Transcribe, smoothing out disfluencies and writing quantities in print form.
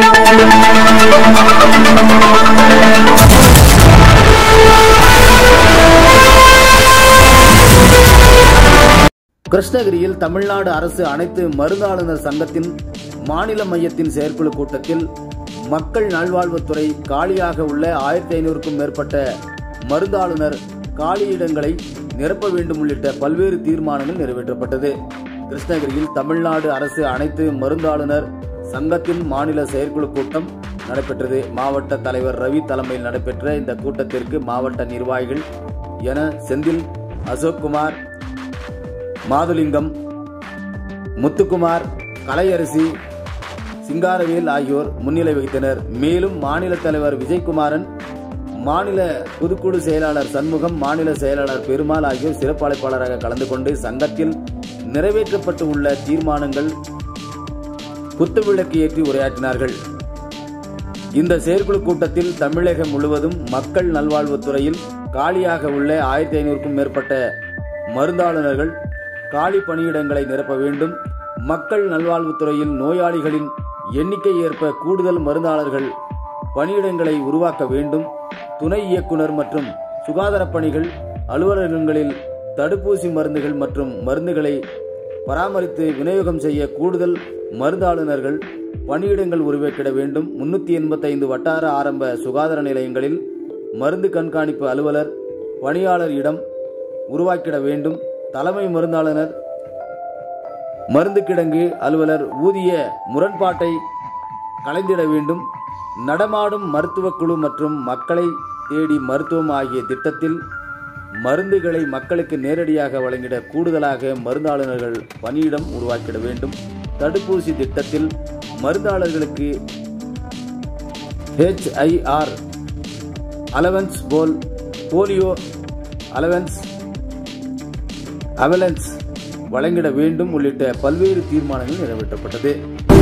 கிருஷ்ணகிரியில் தமிழ்நாடு அரசு அனைத்து மருந்தாளுநர் சங்கத்தின் மாநில மையத்தின் செயற்குழு கூட்டத்தில் மக்கள் நல்வாழ்வுத்துறை காலியாக உள்ள 1500க்கும் மேற்பட்ட மருந்தாளுநர் காலியிடங்களை நிரப்ப வேண்டும் உள்ளிட்ட பல்வேறு தீர்மானங்கள் நிறைவேற்றப்பட்டது. கிருஷ்ணகிரியில் தமிழ்நாடு அரசு அனைத்து மருந்தாளுநர் சங்கத்தின் மாநில செயற்குழு கூட்டம் நடைபெற்றது. மாவட்ட தலைவர் ரவி தலைமையில் நடைபெற்ற இந்த கூட்டத்திற்கு மாவட்ட நிர்வாகிகள் என செந்தில், அசோக்குமார், மாதுலிங்கம், முத்துக்குமார், கலையரசி, சிங்காரவேல் ஆகியோர் முன்னிலை வகித்தனர். மேலும் மாநில தலைவர் விஜயகுமாரன், மாநில பொதுக்குழு செயலாளர் சண்முகம், மாநில செயலாளர் பெருமாள் ஆகியோர் சிறப்பு அழைப்பாளராக கலந்து கொண்டு சங்கத்தில் நிறைவேற்றப்பட்டு உள்ள தீர்மானங்கள் குத்துவிளக்கு ஏற்றி உரையாற்றினார்கள். இந்த செயற்குழு கூட்டத்தில் தமிழகம் முழுவதும் மக்கள் நல்வாழ்வுத்துறையில் காலியாக உள்ள 1500க்கும் மேற்பட்ட மருந்தாளுநர்கள் காலி பணியிடங்களை நிரப்ப வேண்டும், மக்கள் நல்வாழ்வுத்துறையில் நோயாளிகளின் எண்ணிக்கை ஏற்ப கூடுதல் மருந்தாளர்கள் பணியிடங்களை உருவாக்க வேண்டும், துணை இயக்குனர் மற்றும் சுகாதார பணிகள் அலுவலகங்களில் தடுப்பூசி மருந்துகள் மற்றும் மருந்துகளை பராமரித்து விநியோகம் செய்ய கூடுதல் மருந்தாளுநர்கள் பணியிடங்கள் உருவாக்கிட வேண்டும், 385 வட்டார ஆரம்ப சுகாதார நிலையங்களில் மருந்து கண்காணிப்பு அலுவலர் பணியாளர் இடம் உருவாக்கிட வேண்டும், தலைமை மருந்தாளுநர், மருந்து கிடங்கு அலுவலர் ஊதிய முரண்பாட்டை களைந்திட வேண்டும், நடமாடும் மருத்துவக் குழு மற்றும் மக்களை தேடி மருத்துவம் ஆகிய திட்டத்தில் மருந்துகளை மக்களுக்கு நேரடியாக வழங்கிட கூடுதலாக மருந்தாளுநர்கள் பணியிடம் உருவாக்கிட வேண்டும், தடுப்பூசி திட்டத்தில் மருந்தாளர்களுக்கு HIR அலவன்ஸ் போலியோ அலவன்ஸ் வழங்கிட வேண்டும் உள்ளிட்ட பல்வேறு தீர்மானங்கள் நிறைவேற்றப்பட்டது.